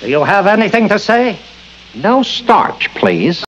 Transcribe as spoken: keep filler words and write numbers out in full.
Do you have anything to say? No starch, please.